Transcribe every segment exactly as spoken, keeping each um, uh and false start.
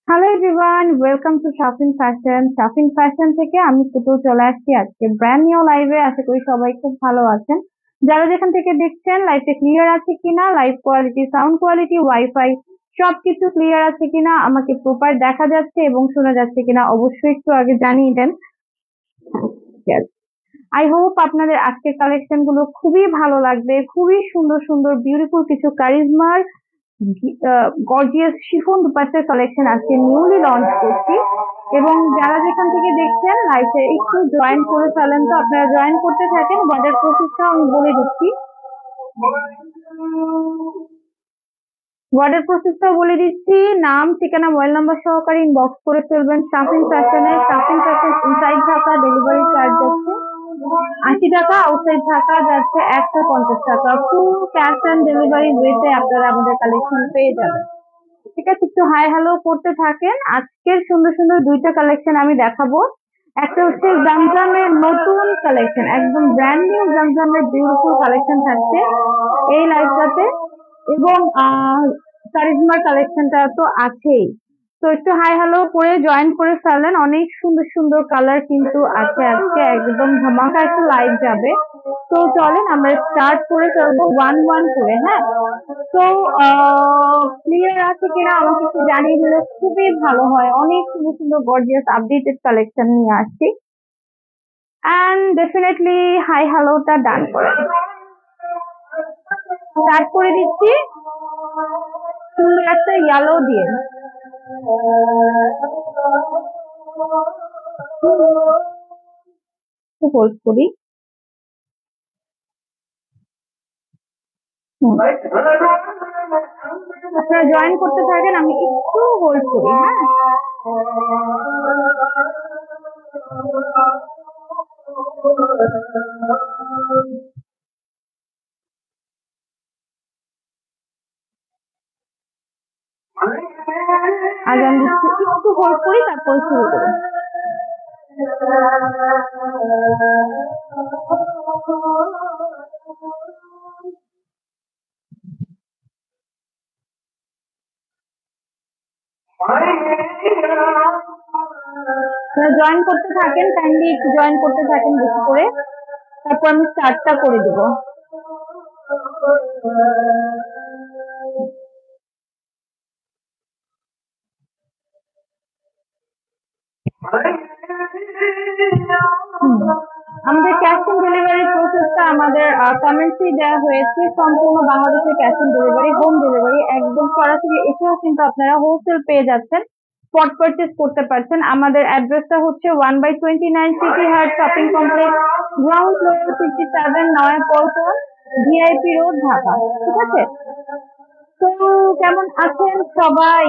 Hello everyone, welcome to Shafin fashion. Shafin fashion থেকে আমি পুতুল চলে আসছি আজকে ব্র্যান্ড নিউ লাইভে। আশা করি সবাই খুব ভালো আছেন। যারা যেখান থেকে দেখছেন লাইভটা ক্লিয়ার আছে কিনা, live quality, sound quality, wifi সবকিছু ক্লিয়ার আছে কিনা, আমাকে প্রপার দেখা যাচ্ছে এবং শোনা যাচ্ছে কিনা অবশ্যই একটু আগে জানিয়ে দেন। আই হোপ আপনাদের আজকের কালেকশন গুলো খুবই ভালো লাগবে। খুবই সুন্দর সুন্দর বিউটিফুল কিছু কারিজমার গর্জিয়াস শিফন দুপাট্টার কালেকশন আজকে নিউলি লঞ্চ করছি। এবং যারা যেখান থেকে দেখছেন লাইভে একটু জয়েন করে ফেলেন, তো আপনারা জয়েন করতে থাকেন। বাজার প্রসেসটা আমি বলে দিচ্ছি ওয়ার্ডের প্রসেসটাও বলে দিচ্ছি। নাম, ঠিকানা, মোবাইল নাম্বার সহকারে ইনবক্স করে ফেলবেন শাফিন ফ্যাশনে। Shafin fashion inside Dhaka delivery charge যাচ্ছে আশি টাকা, আউটসাইড ঢাকা যাচ্ছে একশো পঞ্চাশ টাকা। ফুল ক্যাশ অন ডেলিভারি ওয়েতে আপনারা আমাদের কালেকশন পেয়ে যাবেন। ঠিক আছে, একটু হাই হ্যালো করতে থাকেন। আজকের সুন্দর সুন্দর দুইটা কালেকশন আমি দেখাবো। একটা হচ্ছে জামজামের নতুন কালেকশন, একদম ব্র্যান্ড নিউ জামজামের বিউটিফুল কালেকশন থাকছে এই লাইভটাতে। এবং কারিজমার কালেকশনটা তো আছেই। তো একটু হাই হ্যালো করে জয়েন করে ফেলেন। অনেক সুন্দর সুন্দর কালার কিন্তু আছে আজকে, একদম ধামাকা একটা লাইভ যাবে। তো চলেন আমরা স্টার্ট করে ফেলবো ওয়ান ওয়ান করে। হ্যাঁ, তো ক্লিয়ার আছে কিনা আমাকে একটু জানিয়ে দিলে খুবই ভালো হয়। অনেক সুন্দর সুন্দর গর্জিয়াস আপডেটেড কালেকশন নিয়ে আসছি। অ্যান্ড ডেফিনেটলি হাই হ্যালোটা ডান করে স্টার্ট করে দিচ্ছি সুন্দর একটা ইয়েলো দিয়ে। হোল্ড করি। আপনারা জয়েন করতে থাকেন, আমি একটু হোল্ড করি। হ্যাঁ, আজান দিচ্ছি, একটু হোল্ড করি তারপরে শুরু করি। জয়েন করতে থাকেন, কাইন্ডলি একটু জয়েন করতে থাকেন বেশি করে, তারপর আমি স্টার্টটা করে দেব। আমাদের ক্যাশ অন ডেলিভারি প্রসেসটা আমাদের কমেন্টসই দেওয়া হয়েছে। সম্পূর্ণ বাংলাদেশে cash on delivery, home delivery, একদম সরাসরি এসেও কিন্তু আপনারা হোলসেল পেয়ে যাচ্ছেন, স্পট পারচেজ করতে পারছেন। আমাদের অ্যাড্রেসটা হচ্ছে one by twenty nine city heart shopping complex, ground floor, sixty seven, Naya Paltan, VIP road, Dhaka. ঠিক আছে, তো কেমন আছেন সবাই?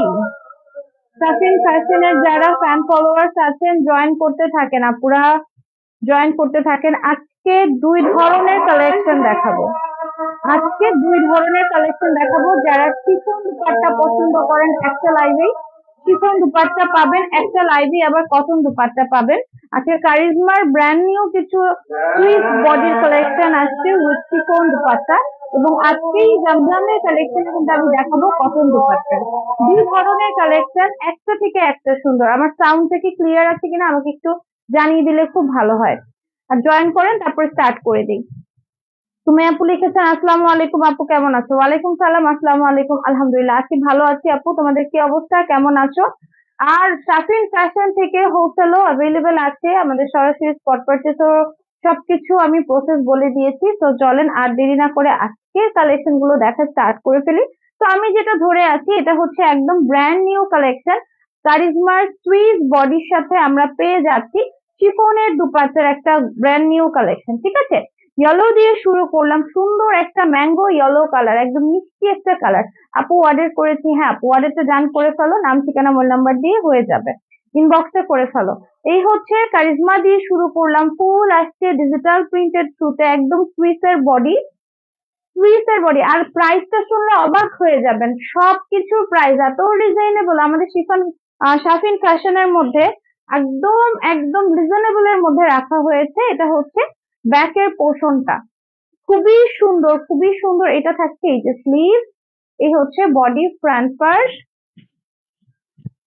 শাফিন ফ্যাশনের যারা ফ্যান ফলোয়ার্স আছেন জয়েন করতে থাকেন, আপুরা জয়েন করতে থাকেন। আজকে দুই ধরনের কালেকশন দেখাবো। আজকে দুই ধরনের কালেকশন দেখাবো। যারা শিফন দুপাট্টা পছন্দ করেন একটা লাইভেই শিফন দুপাট্টা পাবেন, একটা লাইভে আবার কটন দুপাট্টা পাবেন। আজকে কারিজমার ব্র্যান্ড নিউ কিছু সুইস বডির কালেকশন আসছে উইথ শিফন দুপাট্টা, এবং আজকেই জামজামের কালেকশন কিন্তু আমি দেখাবো কটন দুপাট্টা। দুই ধরনের কালেকশন, একটা থেকে একটা সুন্দর। আমার সাউন্ড থেকে ক্লিয়ার আছে কিনা আমাকে একটু জানিয়ে দিলে খুব ভালো হয়। আর জয়েন করেন তারপর স্টার্ট করে দিই। তুমি আপু লিখেছেন আসসালামু আলাইকুম, আপু কেমন আছো? ওয়ালাইকুম সালাম, আসসালামু আলাইকুম। আলহামদুলিল্লাহ আছি, ভালো আছি। আপু তোমাদের কি অবস্থা, কেমন আছো? আর শাফিন ফ্যাশন থেকে হোলসেলও অ্যাভেলেবেল আছে, আমাদের সরাসরি স্পট পারচেজও সবকিছু আমি প্রসেস বলে দিয়েছি। তো চলেন আর দেরি না করে আজকের কালেকশন গুলো দেখা স্টার্ট করে ফেলি। তো আমি যেটা ধরে আছি এটা হচ্ছে একদম ব্র্যান্ড নিউ কালেকশন, কারিজমার সুইস বডির সাথে আমরা পেয়ে যাচ্ছি শিফনের দুপাট্টার একটা ব্র্যান্ড নিউ কালেকশন। ঠিক আছে, ইয়েলো দিয়ে শুরু করলাম, সুন্দর একটা ম্যাঙ্গো ইয়েলো কালার, একদম মিষ্টি একটা কালার। আপু অর্ডার করেছি, হ্যাঁ আপু অর্ডারটা ডান করে ফেলো, নাম ঠিকানা মোবাইল নাম্বার দিয়ে হয়ে যাবে, ইনবক্সে করে ফেলো। এই হচ্ছে কারিজমা দিয়ে শুরু করলাম, ফুল আসছে ডিজিটাল প্রিন্টেড সুতে, একদম সুইসের বডি, সুইসের বডি। আর প্রাইসটা শুনলে অবাক হয়ে যাবেন, সবকিছু প্রাইস এত রিজনেবল আমাদের শিফন শাফিন ফ্যাশনের মধ্যে, একদম একদম রিজনেবল এর মধ্যে রাখা হয়েছে। এটা হচ্ছে ব্যাকের পোর্শনটা, খুবই সুন্দর খুবই সুন্দর। এটা থাকছে এই যে স্লিভ, এই হচ্ছে body front part,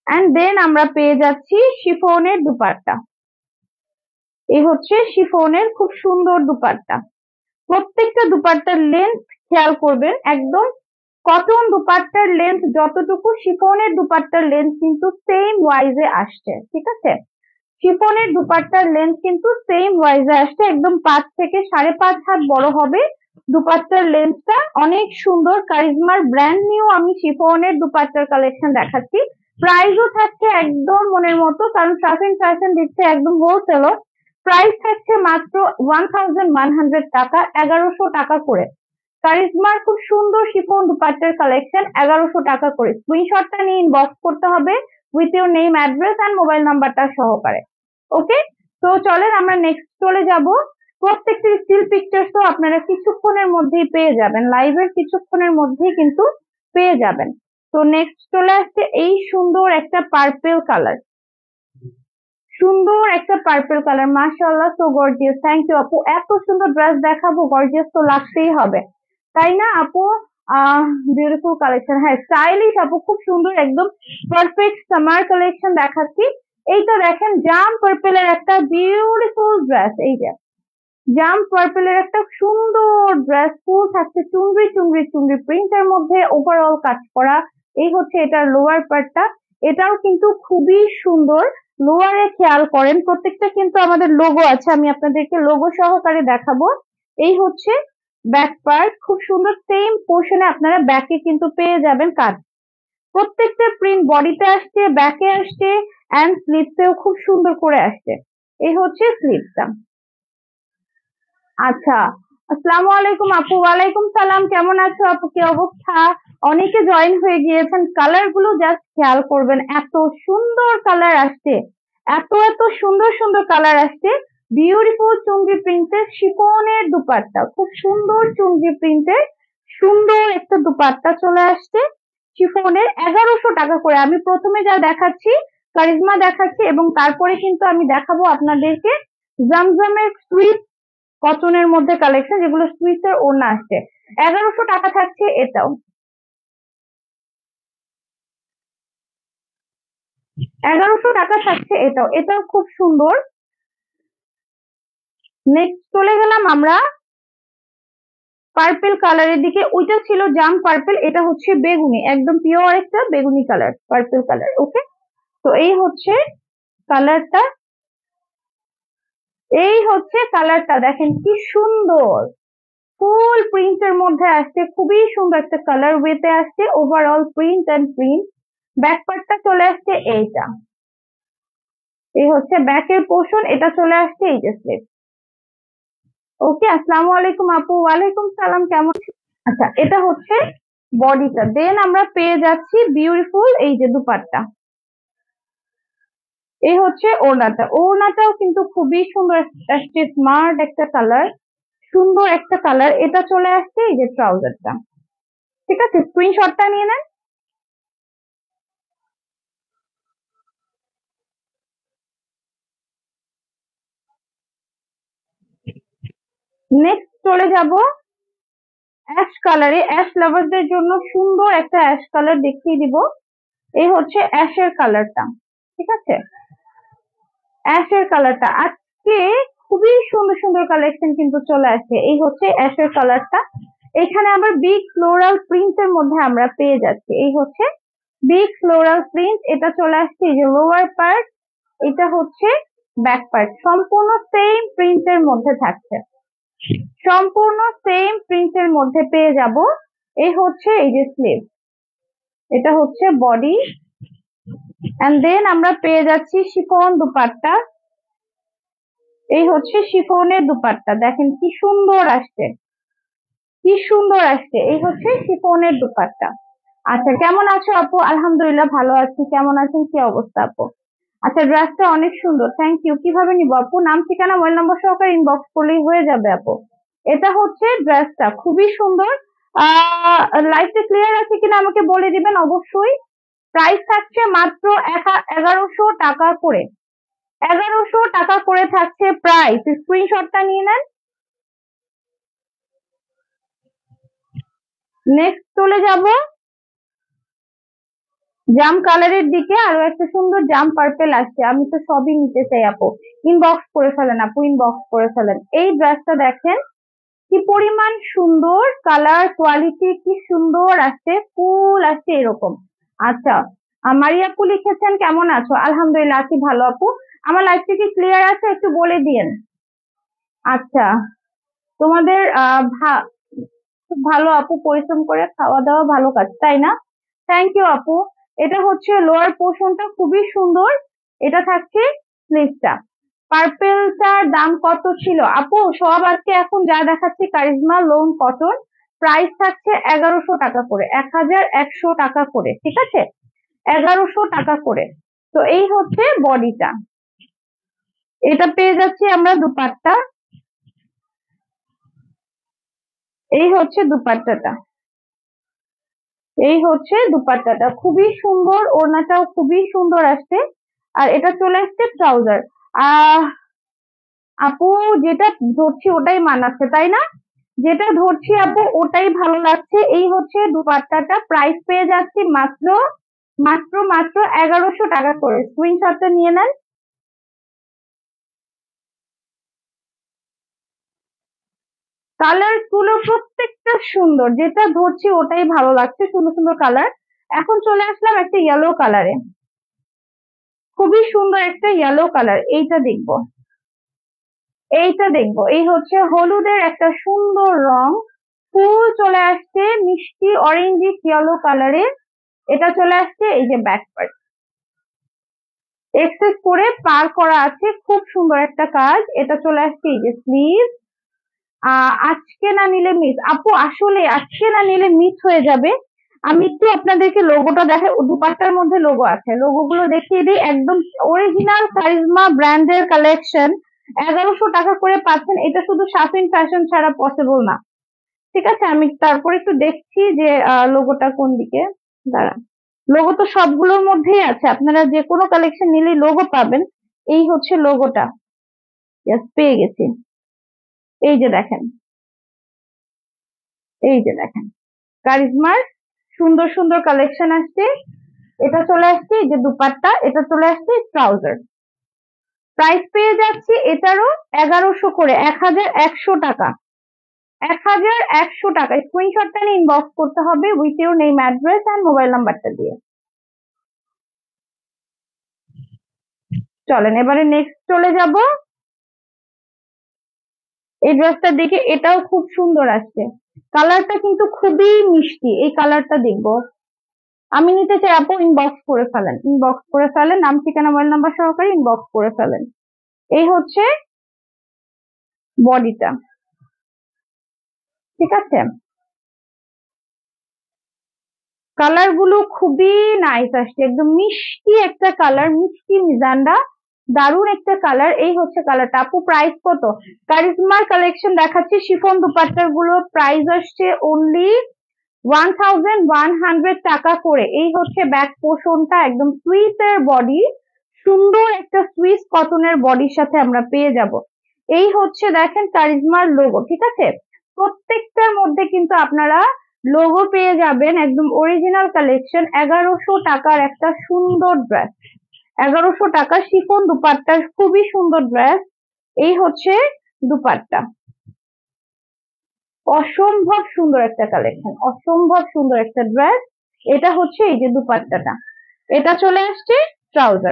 and then আমরা পেয়ে যাচ্ছি শিফনের দুপাট্টা। এই হচ্ছে শিফনের খুব সুন্দর দুপাট্টা। প্রত্যেকটা দুপাট্টার লেন্থ খেয়াল করবেন, একদম কটন দুপাট্টার লেন্থ যতটুকু শিফনের দুপাট্টার লেন্থ কিন্তু সেম ওয়াইজে আসছে, ঠিক আছে? শিফনের দুপাট্টার লেন্থ কিন্তু সেম ওয়াইজে আসছে, একদম পাঁচ থেকে সাড়ে পাঁচ হাত বড় হবে দুপাট্টার লেন্থটা। অনেক সুন্দর কারিজমার ব্র্যান্ড নিউ আমি শিফনের দুপাট্টার কালেকশন দেখাচ্ছি। প্রাইসও থাকছে একদম মনের মতো, কারণ শাফিন ফ্যাশন দিচ্ছে একদম হোলসেলও। প্রাইস থাকছে মাত্র ওয়ান থাউজেন্ড ওয়ান হান্ড্রেড টাকা, এগারোশো টাকা করে। কারিজমার খুব সুন্দর শিফন দুপাট্টার কালেকশন এগারোশো টাকা করে। স্ক্রিনশটটা নিয়ে ইনবক্স করতে হবে with your name, address and mobile নাম্বারটা সহকারে। ওকে, তো চলেন আমরা নেক্সট চলে যাব। প্রত্যেকটি স্টিল পিকচার্স তো আপনারা কিছুক্ষণের মধ্যেই পেয়ে যাবেন, লাইভের কিছুক্ষণের মধ্যেই কিন্তু পেয়ে যাবেন। তো নেক্সট চলে আসছে এই সুন্দর একটা পার্পেল কালার, সুন্দর একটা পার্পল কালার, মাশাআল্লাহ সো গর্জিয়াস। থ্যাংক ইউ আপু, এত সুন্দর ড্রেস দেখাবো, গর্জিয়াস তো লাগতেই হবে, তাই না আপু? আহ বিউটিফুল কালেকশন, হ্যাঁ স্টাইলিশ আপু, খুব সুন্দর একদম পারফেক্ট সামার কালেকশন দেখাচ্ছি। এইটা দেখেন জাম পার্পেলের একটা বিউটিফুল ড্রেস, এই যে জাম পার্পেলের একটা সুন্দর ড্রেস, ফুল থাকছে চুনরি চুনরি চুনরি প্রিন্টের মধ্যে ওভারঅল কাজ করা। এই হচ্ছে এটার লোয়ার পার্টটা, এটাও কিন্তু খুবই সুন্দর। লোয়ারে খেয়াল করেন প্রত্যেকটা কিন্তু আমাদের লোগো আছে, আমি আপনাদেরকে লোগো সহকারে দেখাবো। এই হচ্ছে ব্যাক পার্ট, খুব সুন্দর সেম পোর্শনে আপনারা ব্যাকে কিন্তু পেয়ে যাবেন কাজ। প্রত্যেকটা প্রিন্ট বডিতে আসছে, ব্যাকে আসছে, এন্ড স্লিভসেও খুব সুন্দর করে আসছে। এই হচ্ছে স্লিভসটা। আচ্ছা, আসসালামু আলাইকুম আপু। ওয়ালাইকুম সালাম, কেমন আছো আপু, কি অবস্থা? অনেকে জয়েন হয়ে গিয়েছেন। কালার গুলো জাস্ট খেয়াল করবেন, এত সুন্দর কালার আসছে, এত এত সুন্দর সুন্দর কালার আসছে। বিউটিফুল চুনরি প্রিন্টের শিফনের দুপাট্টা, খুব সুন্দর চুনরি প্রিন্টের সুন্দর একটা দুপাট্টা চলে আসছে শিফনের, এগারোশো টাকা করে। আমি প্রথমে যা দেখাচ্ছি কারিজমা দেখাচ্ছি, এবং তারপরে কিন্তু আমি দেখাবো আপনাদেরকে জমজমের সুইট কটনের মধ্যে কালেকশন, যেগুলো সুইসের ওড়না আসছে। এগারোশো টাকা থাকছে এটাও, এগারোশো টাকা থাকছে এটাও, এটাও খুব সুন্দর। নেক্সট চলে গেলাম আমরা পার্পেল কালারের দিকে, ওইটা ছিল জাম পার্পেল, এটা হচ্ছে বেগুনি, একদম পিওর একটা বেগুনি কালার, পার্পেল কালার। ওকে, তো এই হচ্ছে কালারটা, এই হচ্ছে কালারটা, দেখেন কি সুন্দর ফুল প্রিন্টের মধ্যে আসছে, খুবই সুন্দর একটা কালার ওয়েতে আসছে, overall print and print. Back পার্টটা চলে আসছে এইটা, এই হচ্ছে ব্যাকের পোর্শন, এটা চলে আসছে এই যে স্লিভ। ওকে, আসসালামু আলাইকুম আপু। ওয়ালাইকুম সালাম, কেমন? আচ্ছা, এটা হচ্ছে বডিটা, দেন আমরা পেয়ে যাচ্ছি বিউটিফুল এই যে দুপাট্টা। এই হচ্ছে ওড়নাটা, ওড়নাটাও কিন্তু খুবই সুন্দর আসছে, স্মার্ট একটা কালার, সুন্দর একটা কালার। এটা চলে আসছে এই যে ট্রাউজারটা, ঠিক আছে? স্ক্রিনশটটা নিয়ে নেন। নেক্সট চলে যাব অ্যাশ কালারে, অ্যাশ লাভারদের জন্য সুন্দর একটা অ্যাশ কালার দেখিয়ে দিব। এই হচ্ছে অ্যাশের কালারটা, ঠিক আছে? অ্যাশের কালারটা আজকে খুবই সুন্দর সুন্দর কালেকশন কিন্তু চলে আসছে। এই হচ্ছে অ্যাশের কালারটা, এখানে আবার বিগ ফ্লোরাল প্রিন্টের মধ্যে আমরা পেয়ে যাচ্ছি। এই হচ্ছে বিগ ফ্লোরাল প্রিন্ট, এটা চলে আসছে এই যে লোয়ার পার্ট, এটা হচ্ছে ব্যাক পার্ট, সম্পূর্ণ সেম প্রিন্টের মধ্যে থাকছে, সম্পূর্ণ সেম প্রিন্টের মধ্যে পেয়ে যাব। এই হচ্ছে এই যে স্লিভ, এটা হচ্ছে বডি, এন্ড দেন আমরা পেয়ে যাচ্ছি শিফন দুপাট্টা। এই হচ্ছে শিফনের দুপাট্টা, দেখেন কি সুন্দর আসছে, কি সুন্দর আসছে। এই হচ্ছে শিফনের দুপাট্টা। আচ্ছা, কেমন আছো আপু? আলহামদুলিল্লাহ ভালো আছি, কেমন আছেন, কি অবস্থা আপু? আচ্ছা, ড্রেসটা অনেক সুন্দর, থ্যাংক ইউ। কিভাবে নিবো আপু? নাম ঠিকানা মোবাইল নম্বর সহকারে ইনবক্স করলেই হয়ে যাবে আপু। এটা হচ্ছে ড্রেসটা, খুবই সুন্দর। আহ লাইভটা ক্লিয়ার আছে কিনা আমাকে বলে দিবেন অবশ্যই। প্রাইস থাকছে মাত্র এগারোশো টাকা করে, এগারোশো টাকা করে থাকছে প্রাইস। স্ক্রিনশটটা নিয়ে নেন। নেক্সট চলে যাব জাম কালারের দিকে আরো একটা সুন্দর জাম পার্পেল আসছে, আমি তো সবই নিতে চাই আপু। ইনবক্স করে ফেলেন আপু, ইনবক্স করে ফেলেন। এই ড্রেসটা দেখেন কি পরিমাণ সুন্দর, কালার কোয়ালিটি কি সুন্দর আসছে, ফুল আসছে এরকম। আচ্ছা, আহ, মারিয়া আপু লিখেছেন কেমন আছো? আলহামদুলিল্লাহ আছি ভালো আপু। আমার লাইফটা কি ক্লিয়ার আছে একটু বলে দিয়েন। আচ্ছা, তোমাদের আহ ভা- খুব ভালো আপু, পরিশ্রম করে খাওয়া দাওয়া ভালো কাজ, তাই না? থ্যাংক ইউ আপু। এটা হচ্ছে লোয়ার পোর্শনটা খুবই সুন্দর, এটা থাকছে স্লিভসটা। পার্পেলটার দাম কত ছিল আপু? সব আজকে এখন যা দেখাচ্ছি কারিজমা লোন কটন, প্রাইস থাকছে এগারোশো টাকা করে, এক হাজার একশো টাকা করে, ঠিক আছে? এগারোশো টাকা করে। তো এই হচ্ছে বডিটা, এটা পেয়ে যাচ্ছি আমরা দুপাট্টা। এই হচ্ছে দুপাট্টাটা, এই হচ্ছে দুপাট্টাটা খুবই সুন্দর, ওড়নাটাও খুবই সুন্দর আসছে। আর এটা চলে আসছে ট্রাউজার। আহ আপু, যেটা ধরছি ওটাই মানাচ্ছে তাই না? যেটা ধরছি আপু ওটাই ভালো লাগছে। এই হচ্ছে দুপাট্টাটা, প্রাইস পেয়ে যাচ্ছি মাত্র মাত্র মাত্র এগারোশো টাকা করে। স্ক্রিনশটটা নিয়ে নেন। কালার গুলো প্রত্যেকটা সুন্দর, যেটা ধরছি ওটাই ভালো লাগছে, সুন্দর সুন্দর কালার। এখন চলে আসলাম একটা ইয়েলো কালারে, খুবই সুন্দর একটা ইয়েলো কালার। এইটা দেখবো, এইটা দেখবো। এই হচ্ছে হলুদের একটা সুন্দর রং, ফুল চলে আসছে মিষ্টি অরেঞ্জি ইয়েলো কালারে। এটা চলে আসছে এই যে ব্যাক পার্ট, এক্সেস করে পার করা আছে, খুব সুন্দর একটা কাজ। এটা চলে আসছে এই যে স্লিভ। আহ আজকে না নিলে মিস আপু, আসলে আজকে না নিলে মিস হয়ে যাবে। আমি একটু আপনাদেরকে লোগোটা দেখাই, দুপাট্টার মধ্যে লোগো আছে, লোগো গুলো দেখিয়ে দিই। একদম অরিজিনাল কারিজমা ব্র্যান্ডের কালেকশন, এগারোশো টাকা করে পাচ্ছেন। এটা শুধু শাফিন ফ্যাশন ছাড়া পসিবল না, ঠিক আছে? আমি তারপরে একটু দেখছি যে লোগোটা কোন দিকে। দাঁড়ান, লোগো তো সবগুলোর মধ্যেই আছে, আপনারা যে কোনো কালেকশন নিলেই লোগো পাবেন। এই হচ্ছে লোগোটা, ইয়েস পেয়ে গেছি। এই যে দেখেন, এই যে দেখেন কারিজমার সুন্দর সুন্দর কালেকশন আসছে। এটা চলে আসছে এই যে দুপাট্টা, এটা চলে আসছে ট্রাউজার। প্রাইস পেয়ে যাচ্ছি এটারও এগারোশো করে, এক হাজার একশো টাকা। এক হাজার একশো টাকা। স্ক্রিনশটটা নিয়ে ইনবক্স করতে হবে with your name, address and mobile নাম্বারটা দিয়ে। চলেন এবারে নেক্সট চলে যাব। এই ড্রেসটা দেখে এটাও খুব সুন্দর আসছে, কালারটা কিন্তু খুবই মিষ্টি। এই কালারটা দেখবো, আমি নিতে চাই আপু, ইনবক্স করে ফেলেন, ইনবক্স করে ফেলেন, নাম ঠিকানা মোবাইল নাম্বার সহকারে ইনবক্স করে ফেলেন। এই হচ্ছে বডিটা, ঠিক আছে? কালার গুলো খুবই নাইস আসছে, একদম মিষ্টি একটা কালার, মিষ্টি মিজান্ডা, দারুণ একটা কালার। এই হচ্ছে কালারটা। আপু প্রাইস কত? কারিজমার কালেকশন দেখাচ্ছি, শিফন দুপাট্টার গুলো প্রাইস আসছে only one thousand one hundred টাকা করে। এই হচ্ছে ব্যাক পোর্শনটা, একদম সুইসের বডি, সুন্দর একটা সুইস কটনের বডির সাথে আমরা পেয়ে যাব। এই হচ্ছে দেখেন কারিজমার লোগো, ঠিক আছে? প্রত্যেকটার মধ্যে কিন্তু আপনারা লোগো পেয়ে যাবেন, একদম অরিজিনাল কালেকশন। এগারোশো টাকার একটা সুন্দর ড্রেস, এগারোশো টাকা শিফন দুপাট্টার খুবই সুন্দর ড্রেস। এই হচ্ছে দুপাট্টা, অসম্ভব সুন্দর একটা কালেকশন, অসম্ভব সুন্দর একটা ড্রেস। এটা হচ্ছে এই যে দুপাট্টাটা, এটা চলে আসছে ট্রাউজার।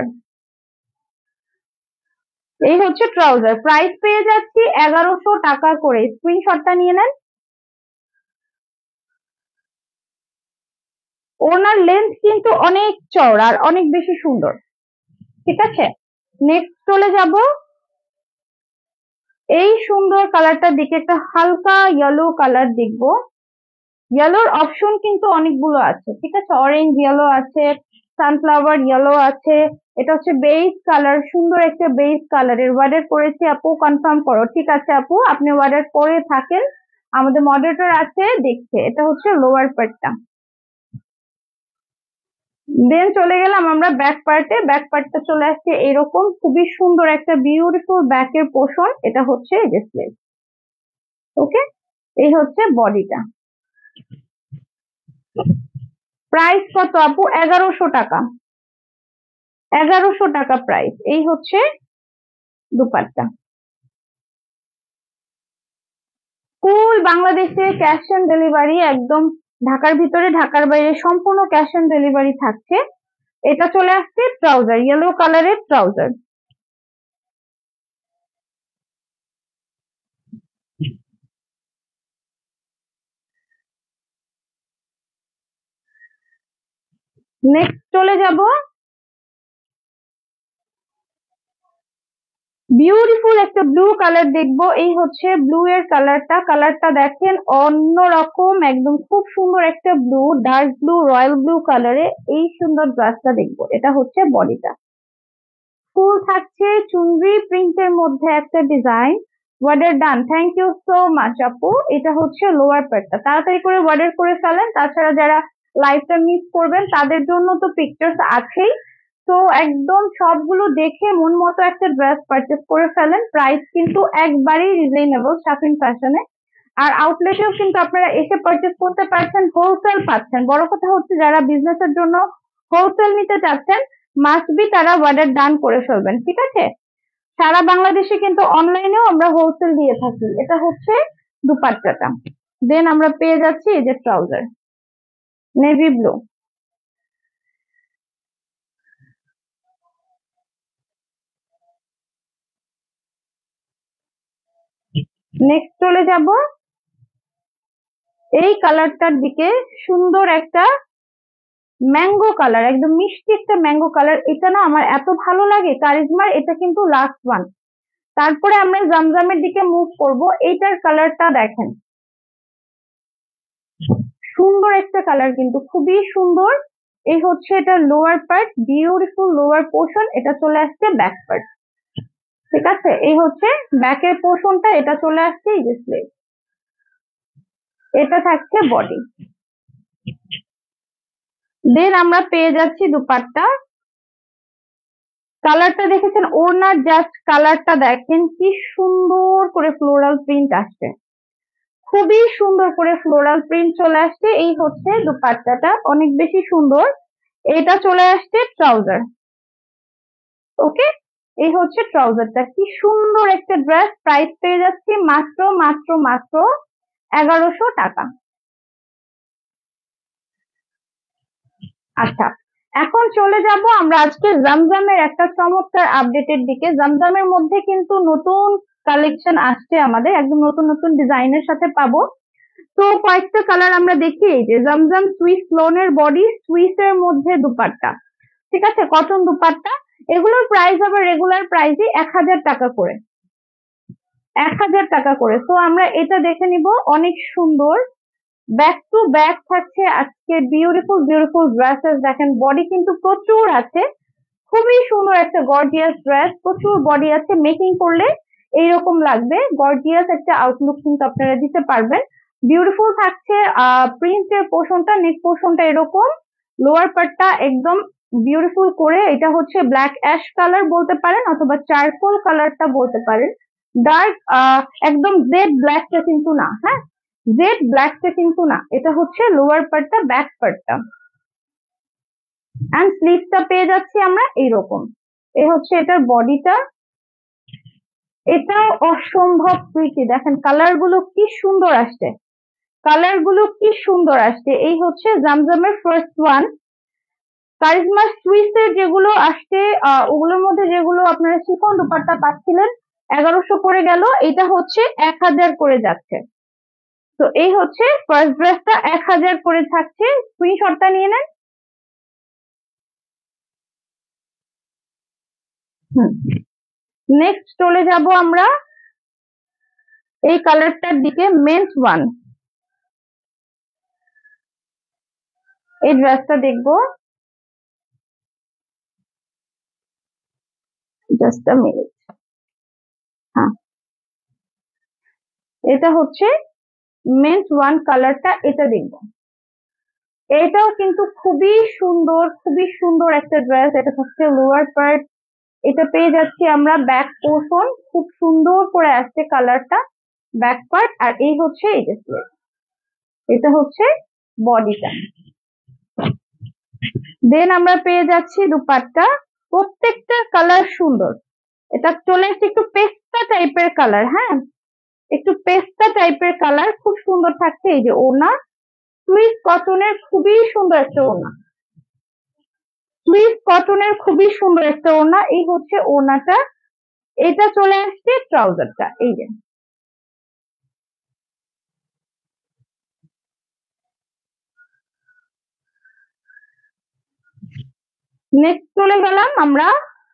এই হচ্ছে ট্রাউজার, প্রাইস পেয়ে যাচ্ছি এগারোশো টাকা করে। স্ক্রিনশটটা নিয়ে নেন। ওনার লেন্থ কিন্তু অনেক চওড়া আর অনেক বেশি সুন্দর, ঠিক আছে? নেক্সট চলে যাব। এই সুন্দর কালারটার দিকে, একটা হালকা ইয়েলো কালার দেখবো। ইয়েলোর অপশন কিন্তু অনেকগুলো আছে, ঠিক আছে? অরেঞ্জ ইয়েলো আছে, সানফ্লাওয়ার ইয়েলো আছে। এটা হচ্ছে বেস কালার, সুন্দর একটা বেস কালারের। অর্ডার করেছি আপু, কনফার্ম করো। ঠিক আছে আপু, আপনি অর্ডার করে থাকেন, আমাদের মডারেটর আছে দেখছে। এটা হচ্ছে লোয়ার পার্টটা। দেন চলে গেলাম আমরা ব্যাক পার্টে। ব্যাক পার্টটা চলে আসছে এরকম, খুবই সুন্দর একটা বিউটিফুল ব্যাকের পোর্শন। এটা হচ্ছে এই যে স্লিভ, ওকে? এই হচ্ছে বডিটা। প্রাইস কত আপু? এগারোশো টাকা, এগারোশো টাকা প্রাইস। এই হচ্ছে দুপাট্টা। ফুল বাংলাদেশে ক্যাশ অন ডেলিভারি, একদম ঢাকার ভিতরে ঢাকার বাইরে সম্পূর্ণ ক্যাশ অন ডেলিভারি থাকছে। এটা চলে আসছে ট্রাউজার, ইয়েলো কালারের ট্রাউজার। নেক্সট চলে যাব বিউটিফুল একটা ব্লু কালার দেখবো। এই হচ্ছে ব্লু এর কালারটা, কালারটা দেখেন অন্যরকম, একদম খুব সুন্দর একটা blue, dark blue, royal blue কালারে এই সুন্দর ড্রেসটা দেখবো। এটা হচ্ছে বডিটা, ফুল থাকছে চুনরি প্রিন্টের মধ্যে একটা design. Order done, thank you so much আপু। এটা হচ্ছে লোয়ার পার্টটা, তাড়াতাড়ি করে ওয়ার্ডার করে ফেলেন, তাছাড়া যারা লাইভটা মিস করবেন তাদের জন্য তো পিকচার্স আছেই। তো একদম সবগুলো দেখে মন মতো একটা ড্রেস পারচেস করে ফেলেন। প্রাইস কিন্তু একবারই রিজনেবল শাফিন ফ্যাশনে। আর আউটলেটেও কিন্তু আপনারা এসে পারচেস করতে পারছেন, হোলসেল পাচ্ছেন। বড় কথা হচ্ছে যারা বিজনেসের জন্য হোলসেল নিতে চাচ্ছেন মাস্ট বি তারা অর্ডার ডান করে ফেলবেন, ঠিক আছে? সারা বাংলাদেশে কিন্তু অনলাইনেও আমরা হোলসেল দিয়ে থাকি। এটা হচ্ছে দুপাট্টাটা। দেন আমরা পেয়ে যাচ্ছি এই যে ট্রাউজার, নেভি ব্লু। নেক্সট চলে যাব এই কালারটার দিকে, সুন্দর একটা ম্যাঙ্গো কালার, একদম মিষ্টি একটা ম্যাঙ্গো কালার। এটা না আমার এত ভালো লাগে কারিজমার, এটা কিন্তু লাস্ট ওয়ান। তারপরে আমরা জামজামের দিকে মুভ করব। এইটার কালারটা দেখেন, সুন্দর একটা কালার, কিন্তু খুবই সুন্দর। এই হচ্ছে এটা lower part, beautiful lower portion. এটা চলে আসছে ব্যাক পার্ট, ঠিক আছে? এই হচ্ছে ব্যাকের পোর্শনটা, এটা চলে আসছে এই যে স্লিভ, এটা থাকছে বডি। দেন আমরা পেয়ে যাচ্ছি দুপাট্টা। কালারটা দেখেছেন, ওড়নার জাস্ট কালারটা দেখেন কি সুন্দর করে ফ্লোরাল প্রিন্ট আসছে, খুবই সুন্দর করে ফ্লোরাল প্রিন্ট চলে আসছে। এই হচ্ছে দুপাট্টাটা, অনেক বেশি সুন্দর। এটা চলে আসছে ট্রাউজার, ওকে? এই হচ্ছে ট্রাউজারটা, কি সুন্দর একটা ড্রেস। প্রাইস পেয়ে যাচ্ছি মাত্র মাত্র মাত্র এগারোশো টাকা। আচ্ছা, এখন চলে যাব আমরা আজকে জামজামের একটা চমৎকার আপডেটের দিকে। জামজামের মধ্যে কিন্তু নতুন কালেকশন আসছে আমাদের, একদম নতুন নতুন ডিজাইনের সাথে পাবো। তো কয়েকটা কালার আমরা দেখি। এই যে জামজাম সুইস লোনের বডি, সুইসের মধ্যে দুপাট্টা, ঠিক আছে? কটন দুপাট্টা। এগুলোর প্রাইস হবে রেগুলার প্রাইসই এক হাজার টাকা করে, এক হাজার টাকা করে। তো আমরা এটা দেখে নিব, অনেক সুন্দর। ব্যাক টু ব্যাক থাকছে আজকে বিউটিফুল বিউটিফুল ড্রেসেস। দেখেন বডি কিন্তু প্রচুর আছে, খুবই সুন্দর একটা গর্জিয়াস ড্রেস, প্রচুর বডি আছে। মেকিং করলে এইরকম লাগবে, গর্জিয়াস একটা আউটলুক কিন্তু আপনারা দিতে পারবেন। বিউটিফুল থাকছে আহ প্রিন্টের পোর্শনটা, নেক পোর্শনটা এরকম, লোয়ার পার্টটা একদম বিউটিফুল করে। এটা হচ্ছে ব্ল্যাক অ্যাশ কালার বলতে পারেন, অথবা চারকোল কালারটা বলতে পারেন। ডার্ক একদম জেড ব্ল্যাকটা কিন্তু না, হ্যাঁ, জেড ব্ল্যাকটা কিন্তু না। এটা হচ্ছে লোয়ার পার্টটা, ব্যাক পার্টটা। এন্ড স্লিভটা পেয়ে যাচ্ছি আমরা এইরকম। এই হচ্ছে এটার বডিটা, এটাও অসম্ভব প্রিটি। দেখেন কালার গুলো কি সুন্দর আসছে, কালার গুলো কি সুন্দর আসছে। এই হচ্ছে জামজামের ফার্স্ট ওয়ান। কারিজমা সুইসের যেগুলো আসছে ওগুলোর মধ্যে যেগুলো আপনারা শিফন দুপাট্টা পাচ্ছিলেন এগারোশো করে গেল, এটা হচ্ছে এক হাজার করে যাচ্ছে। তো এই হচ্ছে ফার্স্ট ড্রেসটা, এক হাজার করে থাকছে। স্ক্রিনশটটা নিয়ে নেন। নেক্সট চলে যাব আমরা এই কালারটার দিকে, মেন্স ওয়ান। এই ড্রেসটা দেখবো, জাস্ট আ মিনিট। হ্যাঁ, এটা হচ্ছে মেন্স ওয়ান কালারটা, এটা দেখবো। এটাও কিন্তু খুবই সুন্দর, খুবই সুন্দর একটা ড্রেস। এটা হচ্ছে লোয়ার পার্ট, এটা পেয়ে যাচ্ছি আমরা ব্যাক পোর্শন, খুব সুন্দর করে আসছে কালারটা, ব্যাক পার্ট। আর এই হচ্ছে এই যে স্লিভ, এটা হচ্ছে বডিটা। দেন আমরা পেয়ে যাচ্ছি দুপাট্টা, প্রত্যেকটা কালার সুন্দর। এটা চলে এসছে একটু পেস্তা টাইপের কালার, হ্যাঁ একটু পেস্তা টাইপের কালার, খুব সুন্দর থাকছে। এই যে ওনা, সুইস কটনের খুবই সুন্দর একটা ওনা, সুইস কটনের খুবই সুন্দর একটা ওনা। এই হচ্ছে ওনাটা, এটা চলে আসছে ট্রাউজারটা, এই যে নেক্সট চলে গেলাম আমরা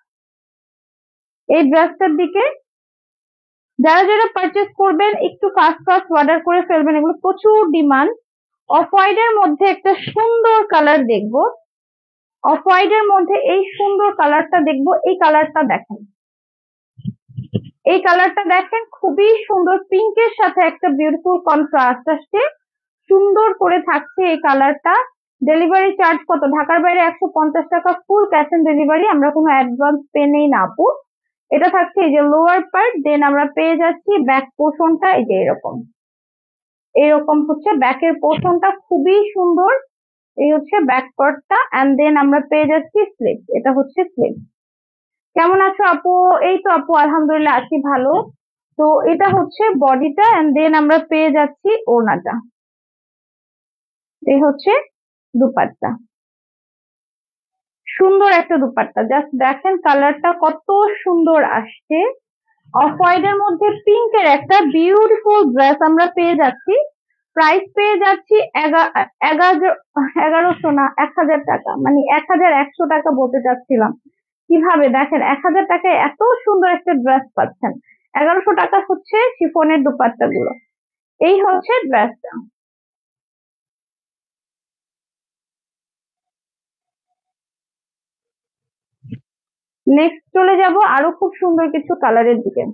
এই ড্রেসটার দিকে। যারা যারা পারচেস করবেন একটু ফাস্ট ফাস্ট অর্ডার করে ফেলবেন, এগুলো প্রচুর ডিমান্ড। অফ হোয়াইট এর মধ্যে একটা সুন্দর কালার দেখবো, অফ হোয়াইট এর মধ্যে এই সুন্দর কালারটা দেখবো। এই কালারটা দেখেন, এই কালারটা দেখেন, খুবই সুন্দর, পিঙ্কের সাথে একটা বিউটিফুল কন্ট্রাস্ট আসছে, সুন্দর করে থাকছে এই কালারটা। ডেলিভারি চার্জ কত? ঢাকার বাইরে একশো পঞ্চাশ টাকা, ফুল ক্যাশ অন ডেলিভারি, আমরা কোনো অ্যাডভান্স পে নেই না আপু। এটা থাকছে এই যে লোয়ার পার্ট, দেন আমরা পেয়ে যাচ্ছি ব্যাক পোর্শনটা, এই যে এরকম এরকম হচ্ছে ব্যাকের পোর্শনটা, খুবই সুন্দর। এই হচ্ছে ব্যাক পার্টটা, এন্ড দেন আমরা পেয়ে যাচ্ছি স্লিভ, এটা হচ্ছে স্লিভ। কেমন আছো আপু? এই তো আপু আলহামদুলিল্লাহ আছি ভালো। তো এটা হচ্ছে বডিটা, এন্ড দেন আমরা পেয়ে যাচ্ছি ওড়নাটা, এই হচ্ছে দুপাট্টা, সুন্দর একটা দুপাট্টা। জাস্ট দেখেন কালারটা কত সুন্দর আসছে। অফ হোয়াইট এর মধ্যে পিঙ্কের একটা বিউটিফুল ড্রেস আমরা পেয়ে যাচ্ছি। প্রাইস পেয়ে যাচ্ছি এগারো এগারোশো না এক হাজার টাকা, মানে এক হাজার একশো টাকা বলতে চাচ্ছিলাম। কিভাবে দেখেন এক হাজার টাকায় এত সুন্দর একটা ড্রেস পাচ্ছেন। এগারোশো টাকা হচ্ছে শিফনের দুপাট্টা গুলো। এই হচ্ছে ড্রেসটা। নেক্সট চলে যাব আরো খুব সুন্দর কিছু কালারের দিকে।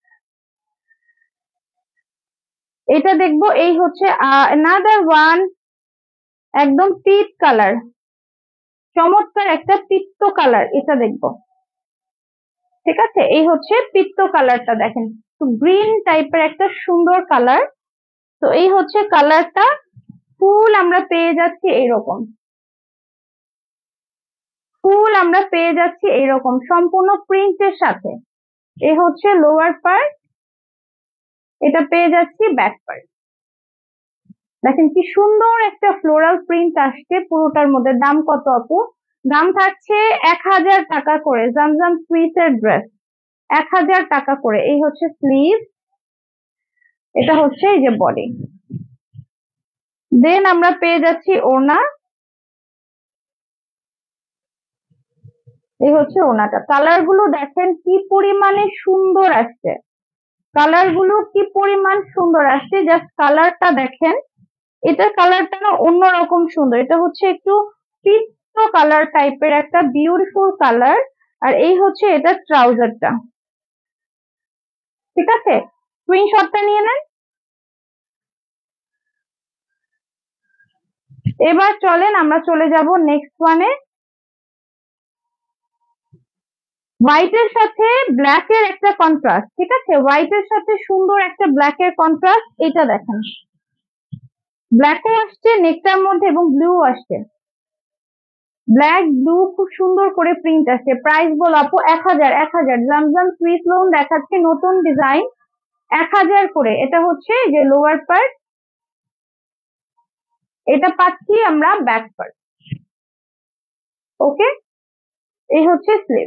এটা দেখবো, এই হচ্ছে another ওয়ান, একদম পিট কালার, চমৎকার একটা পিত্ত কালার, এটা দেখবো। ঠিক আছে, এই হচ্ছে পিত্ত কালারটা, দেখেন গ্রিন টাইপের একটা সুন্দর কালার। তো এই হচ্ছে কালারটা, ফুল আমরা পেয়ে যাচ্ছি এইরকম, ফুল আমরা পেয়ে যাচ্ছি এইরকম সম্পূর্ণ প্রিন্টের সাথে। এই হচ্ছে লোয়ার পার্ট, এটা পেয়ে যাচ্ছি ব্যাক পার্ট। দেখেন কি সুন্দর একটা ফ্লোরাল প্রিন্ট আসছে পুরোটার মধ্যে। দাম কত আপু? দাম থাকছে এক হাজার টাকা করে, জামজাম সুইসের ড্রেস এক হাজার টাকা করে। এই হচ্ছে স্লিভ, এটা হচ্ছে এই যে বডি, দেন আমরা পেয়ে যাচ্ছি ওড়না, এই হচ্ছে ওড়নাটা। কালার গুলো দেখেন কি পরিমাণে সুন্দর আসছে, কালার গুলো কি পরিমাণ সুন্দর আসছে, জাস্ট কালারটা দেখেন। এটার কালারটা না অন্যরকম সুন্দর, এটা হচ্ছে একটু পিস্ত কালার টাইপের একটা বিউটিফুল কালার। আর এই হচ্ছে এটা ট্রাউজারটা, ঠিক আছে, স্ক্রিনশটটা নিয়ে নেন। এবার চলেন আমরা চলে যাব নেক্সট ওয়ানে। হোয়াইটের সাথে ব্ল্যাক এর একটা কন্ট্রাস্ট, ঠিক আছে, হোয়াইটের সাথে সুন্দর একটা ব্ল্যাক এর কন্ট্রাস্ট। এটা দেখেন ব্ল্যাকও আসছে নেকটার মধ্যে এবং ব্লু আসছে, ব্ল্যাক ব্লু খুব সুন্দর করে প্রিন্ট আসছে। প্রাইস বল আপু? এক হাজার এক হাজার জামজাম সুইস লোন দেখাচ্ছে নতুন ডিজাইন, এক হাজার করে। এটা হচ্ছে যে লোয়ার পার্ট, এটা পাচ্ছি আমরা ব্যাক পার্ট। ওকে, এই হচ্ছে স্লিভ,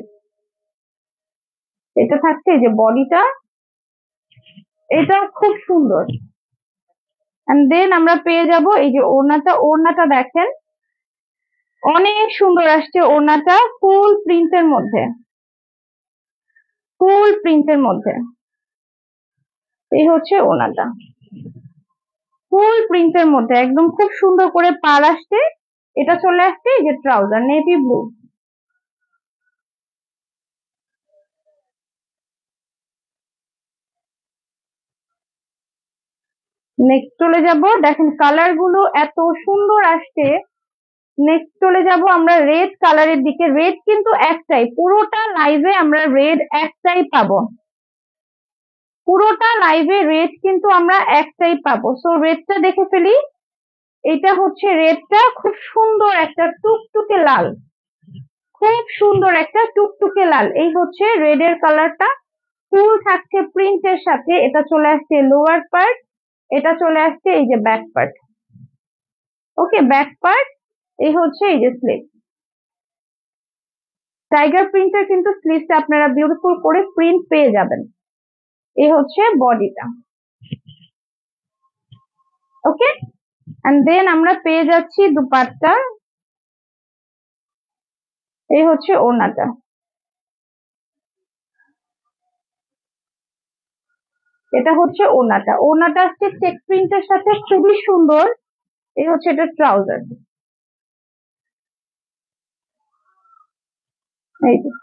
এটা থাকছে এই যে বডিটা, এটা খুব সুন্দর। এন্ড দেন আমরা পেয়ে যাব এই যে ওড়নাটা, ওড়নাটা দেখেন অনেক সুন্দর আসছে ওড়নাটা, ফুল প্রিন্টের মধ্যে, ফুল প্রিন্টের মধ্যে। এই হচ্ছে ওড়নাটা, ফুল প্রিন্টের মধ্যে একদম খুব সুন্দর করে পার আসছে। এটা চলে আসছে এই যে ট্রাউজার নেভি ব্লু। নেক্সট চলে যাব, দেখেন কালার গুলো এত সুন্দর আসছে। নেক্সট চলে যাব আমরা রেড কালারের দিকে। রেড কিন্তু একটাই, পুরোটা লাইভে আমরা রেড একটাই পাবো, পুরোটা লাইভে রেড কিন্তু আমরা একটাই পাবো। সো রেডটা দেখে ফেলি। এটা হচ্ছে রেডটা, খুব সুন্দর একটা টুকটুকে লাল, খুব সুন্দর একটা টুকটুকে লাল। এই হচ্ছে রেড এর কালারটা, ফুল থাকছে প্রিন্টের সাথে। এটা চলে আসছে লোয়ার পার্ট, এটা চলে আসছে এই যে back part. Okay, back part, এই হচ্ছে এই যে স্লিভ। টাইগার প্রিন্টের কিন্তু স্লিভটা আপনারা বিউটিফুল করে প্রিন্ট পেয়ে যাবেন। এই হচ্ছে বডিটা। ওকে, এন্ড দেন আমরা পেয়ে যাচ্ছি দুপাট্টা। এই হচ্ছে ওড়নাটা, এটা হচ্ছে ওড়নাটা। ওড়নাটা আসছে চেক প্রিন্টের সাথে, খুবই সুন্দর। এই হচ্ছে এটা ট্রাউজার। এই যে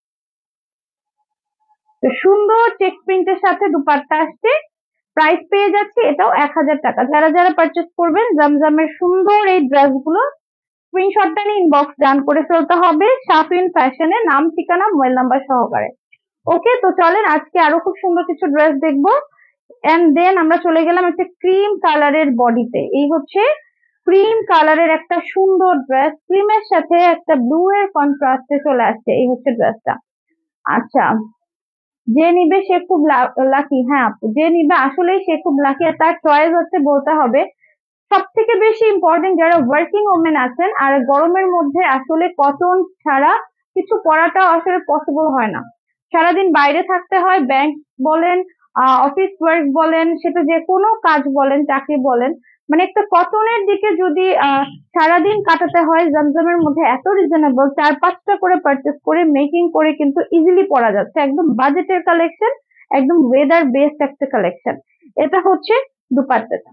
তো সুন্দর চেক প্রিন্টের সাথে দুপাট্টা আসছে। প্রাইস পেয়ে যাচ্ছে এটাও এক হাজার টাকা। যারা যারা পারচেস করবেন জামজামের সুন্দর এই ড্রেসগুলো, স্ক্রিনশটটা নিয়ে ইনবক্স ডান করে ফেলতে হবে শাফিন ফ্যাশনে, নাম ঠিকানা মোবাইল নাম্বার সহকারে। ওকে, তো চলেন আজকে আরো খুব সুন্দর কিছু ড্রেস দেখবো। এন্ড দেন আমরা চলে গেলাম একটা ক্রিম কালারের বডিতে। এই হচ্ছে ক্রিম কালারের একটা সুন্দর ড্রেস, ক্রিমের সাথে একটা ব্লু এর কন্ট্রাস্টে চলে আসছে। এই হচ্ছে ড্রেসটা। আচ্ছা, যে নিবে সে খুব লাকি। হ্যাঁ আপু, যে নিবে আসলেই সে খুব লাকি, আর তার চয়েস হচ্ছে বলতে হবে। সব থেকে বেশি ইম্পর্টেন্ট যারা ওয়ার্কিং ওমেন আছেন, আর গরমের মধ্যে আসলে কটন ছাড়া কিছু পরাটাও আসলে পসিবল হয় না। সারাদিন বাইরে থাকতে হয়, ব্যাংক বলেন, অফিস ওয়ার্ক বলেন, সেটা যে কোনো কাজ বলেন, চাকরি বলেন, মানে একটা কটনের দিকে যদি আহ সারাদিন কাটাতে হয়, জমজমের মধ্যে এত রিজনেবল, চার পাঁচটা করে পারচেস করে মেকিং করে কিন্তু ইজিলি পরা যাচ্ছে। একদম বাজেটের কালেকশন, একদম ওয়েদার বেস্ট একটা কালেকশন। এটা হচ্ছে দুপাট্টাটা,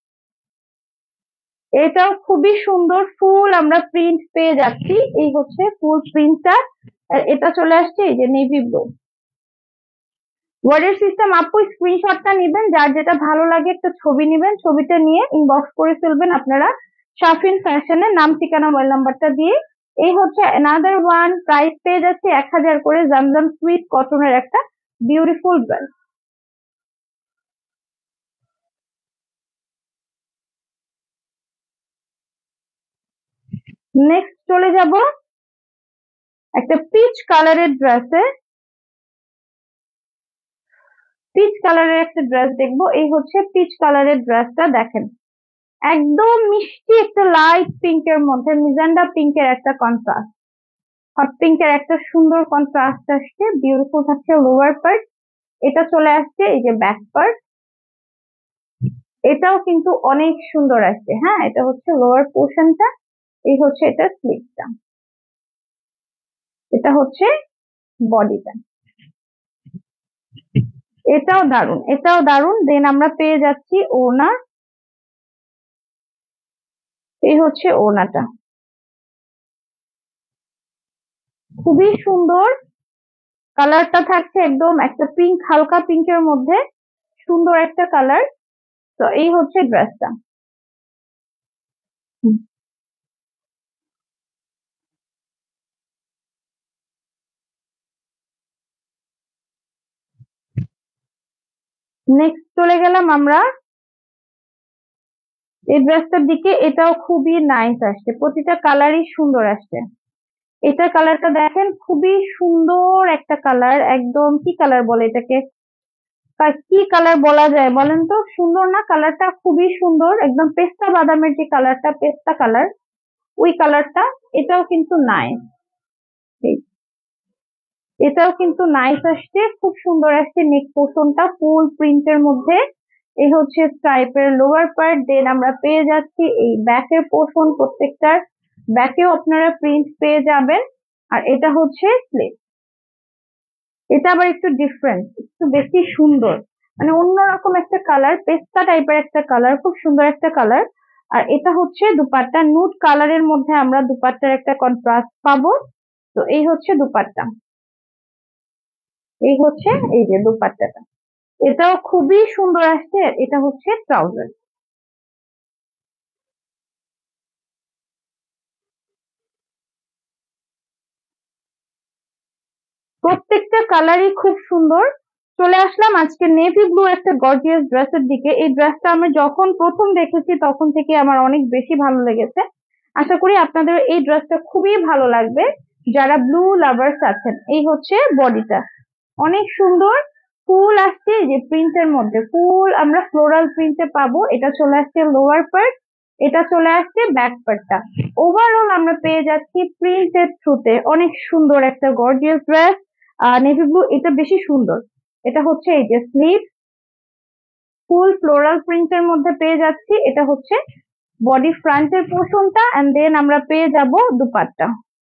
এটাও খুবই সুন্দর, ফুল আমরা প্রিন্ট পেয়ে যাচ্ছি। এই হচ্ছে ফুল প্রিন্টটা। এটা চলে আসছে এই যে নেভি ব্লু। ওয়ার্ডের সিস্টেম আপু, স্ক্রিনশটটা নিবেন, যার যেটা ভালো লাগে একটা ছবি নিবেন, ছবিটা নিয়ে ইনবক্স করে ফেলবেন আপনারা শাফিন ফ্যাশনের নাম ঠিকানা মোবাইল নাম্বারটা দিয়ে। এই হচ্ছে অ্যানাদার ওয়ান, প্রাইস পেয়ে যাচ্ছে এক হাজার করে, জামজাম সুইট কটনের একটা বিউটিফুল ড্রেস। নেক্সট চলে যাব একটা পিচ কালারের ড্রেসে। পিচ কালারের একটা ড্রেস দেখবো। এই হচ্ছে পিচ কালারের ড্রেসটা, দেখেন একদম মিষ্টি একটা লাইট পিঙ্কের মধ্যে মিজান্ডা পিঙ্কের একটা কন্ট্রাস্ট, হট পিঙ্কের একটা সুন্দর কন্ট্রাস্ট আসছে, বিউটিফুল থাকছে লোয়ার পার্ট। এটা চলে আসছে এই যে ব্যাক পার্ট, এটাও কিন্তু অনেক সুন্দর আসছে। হ্যাঁ, এটা হচ্ছে লোয়ার পোর্শনটা, এই হচ্ছে এটা স্লিভটা, এটা হচ্ছে বডিটা। এটাও দারুন, এটাও দারুন। দেন আমরা পেয়ে যাচ্ছি ওড়না। এই হচ্ছে ওড়নাটা, খুবই সুন্দর। কালারটা থাকছে একদম একটা পিঙ্ক, হালকা পিঙ্কের মধ্যে, সুন্দর একটা কালার। তো এই হচ্ছে ড্রেসটা। নেক্সট চলে গেলাম আমরা এই ড্রেসটার দিকে। এটাও খুবই নাইস আসছে, প্রতিটা কালারই সুন্দর আসছে। এটার কালারটা দেখেন, খুবই সুন্দর একটা কালার, একদম কি কালার বলে এটাকে, কা- কি কালার বলা যায় বলেন তো? সুন্দর না কালারটা? খুবই সুন্দর, একদম পেস্তা বাদামের যে কালারটা, পেস্তা কালার, ওই কালারটা। এটাও কিন্তু নাইস, এটাও কিন্তু নাইস আসছে, খুব সুন্দর আসছে। নেক পোর্শনটা ফুল প্রিন্টের মধ্যে। এই হচ্ছে স্ট্রাইপের লোয়ার পার্ট। দেন আমরা পেয়ে যাচ্ছি এই ব্যাকের পোর্শন, প্রত্যেকটার ব্যাকেও আপনারা প্রিন্ট পেয়ে যাবেন। আর এটা হচ্ছে স্লিভ। এটা আবার একটু ডিফারেন্ট, একটু বেশি সুন্দর, মানে অন্যরকম একটা কালার, পেস্তা টাইপের একটা কালার, খুব সুন্দর একটা কালার। আর এটা হচ্ছে দুপাট্টা, নুড কালারের মধ্যে আমরা দুপাট্টার একটা কন্ট্রাস্ট পাবো। তো এই হচ্ছে দুপাট্টা, এই হচ্ছে এই যে দুপাট্টাটা, এটাও খুবই সুন্দর আসছে। এটা হচ্ছে ট্রাউজার। প্রত্যেকটা কালারই খুব সুন্দর। চলে আসলাম আজকে নেভি ব্লু একটা গর্জিয়াস ড্রেসের দিকে। এই ড্রেসটা আমি যখন প্রথম দেখেছি তখন থেকে আমার অনেক বেশি ভালো লেগেছে। আশা করি আপনাদের এই ড্রেসটা খুবই ভালো লাগবে যারা ব্লু লাভার্স আছেন। এই হচ্ছে বডিটা, অনেক সুন্দর ফুল আসছে এই যে প্রিন্টের মধ্যে, ফুল আমরা ফ্লোরাল প্রিন্টে পাবো। এটা চলে আসছে লোয়ার পার্ট, এটা চলে আসছে ব্যাক পার্টটা। ওভারঅল আমরা পেয়ে যাচ্ছি প্রিন্টেড থ্রুতে অনেক সুন্দর একটা গর্জিয়াস ড্রেস। নেভি ব্লু এটা বেশি সুন্দর। এটা হচ্ছে এই যে স্লিভ, ফুল ফ্লোরাল প্রিন্টের মধ্যে পেয়ে যাচ্ছি। এটা হচ্ছে বডি ফ্রন্টের পোর্শনটা, এন্ড দেন আমরা পেয়ে যাব দুপাট্টা।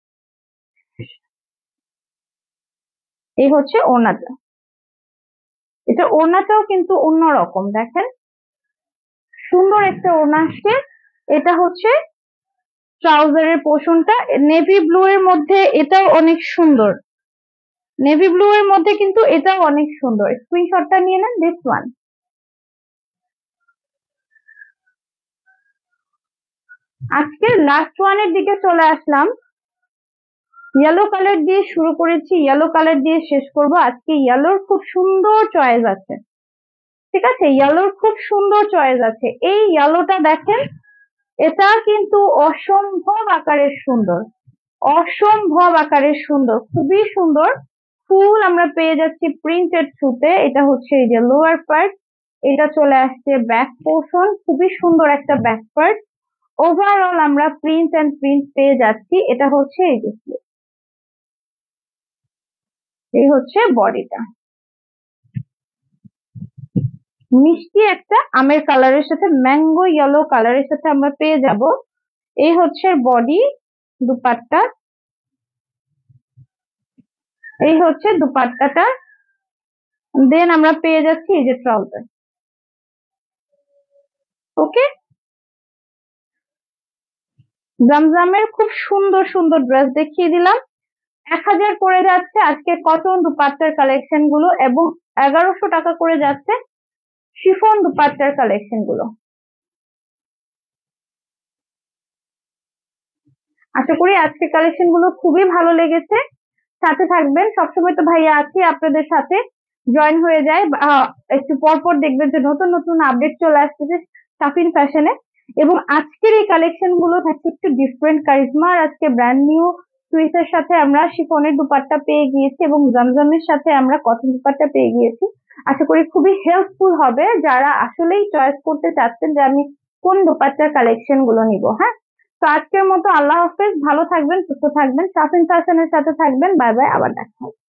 এই হচ্ছে ওড়নাটা, এটা ওড়নাটাও কিন্তু অন্যরকম, দেখেন সুন্দর একটা ওড়না আসছে। এটা হচ্ছে ট্রাউজারের পোর্শনটা নেভি ব্লু এর মধ্যে, এটাও অনেক সুন্দর। নেভি ব্লু এর মধ্যে কিন্তু এটাও অনেক সুন্দর। স্ক্রিনশটটা নিয়ে নেন, দিস ওয়ান। আজকে লাস্ট ওয়ানের দিকে চলে আসলাম। ইয়েলো কালার দিয়ে শুরু করেছি, ইয়েলো কালার দিয়ে শেষ করব। আজকে ইয়েলোর খুব সুন্দর চয়েস আছে, ঠিক আছে, ইয়েলোর খুব সুন্দর চয়েস আছে। এই ইয়েলোটা দেখেন, এটা কিন্তু অসম্ভব আকারের সুন্দর, অসম্ভব আকারের সুন্দর, খুবই সুন্দর। ফুল আমরা পেয়ে যাচ্ছি প্রিন্টেড থ্রুতে। এটা হচ্ছে এই যে লোয়ার পার্ট, এটা চলে আসছে ব্যাক পোর্শন, খুবই সুন্দর একটা ব্যাক পার্ট। ওভারঅল আমরা প্রিন্ট এন্ড প্রিন্ট পেয়ে যাচ্ছি। এটা হচ্ছে এই যে এই হচ্ছে বডিটা, মিষ্টি একটা আমের কালারের সাথে ম্যাঙ্গো ইয়েলো কালারের সাথে আমরা পেয়ে যাব। এই হচ্ছে বডি, দুপাট্টা, এই হচ্ছে দুপাট্টাটা, দেন আমরা পেয়ে যাচ্ছি এই যে ট্রাউজার। ওকে, জামজামের খুব সুন্দর সুন্দর ড্রেস দেখিয়ে দিলাম। এক হাজার করে যাচ্ছে আজকে কটন দুপাট্টার কালেকশন গুলো, এবং এগারোশো টাকা করে যাচ্ছে শিফন দুপাট্টার কালেকশন গুলো। আশা করি আজকে কালেকশন গুলো খুবই ভালো লেগেছে। সাথে থাকবেন, সবসময় তো ভাইয়া আছি আপনাদের সাথে, জয়েন হয়ে যায়। আহ, একটু পর পর দেখবেন যে নতুন নতুন আপডেট চলে আসতেছে সাফিন ফ্যাশনে। এবং আজকের এই কালেকশন গুলো থাকছে একটু ডিফারেন্ট কারিজমার। আজকে ব্র্যান্ড নিউ সুইসের সাথে আমরা শিফনের দুপাট্টা পেয়ে গিয়েছি এবং জমজমের সাথে আমরা কটন দুপাট্টা পেয়ে গিয়েছি। আশা করি খুবই হেল্পফুল হবে যারা আসলেই চয়েস করতে চাচ্ছেন যে আমি কোন দুপাট্টার কালেকশন গুলো নিব। হ্যাঁ, তো আজকের মতো আল্লাহ হাফেজ, ভালো থাকবেন, সুস্থ থাকবেন, সাফিন ফ্যাশনের সাথে থাকবেন। বাই বাই, আবার দেখা হবে।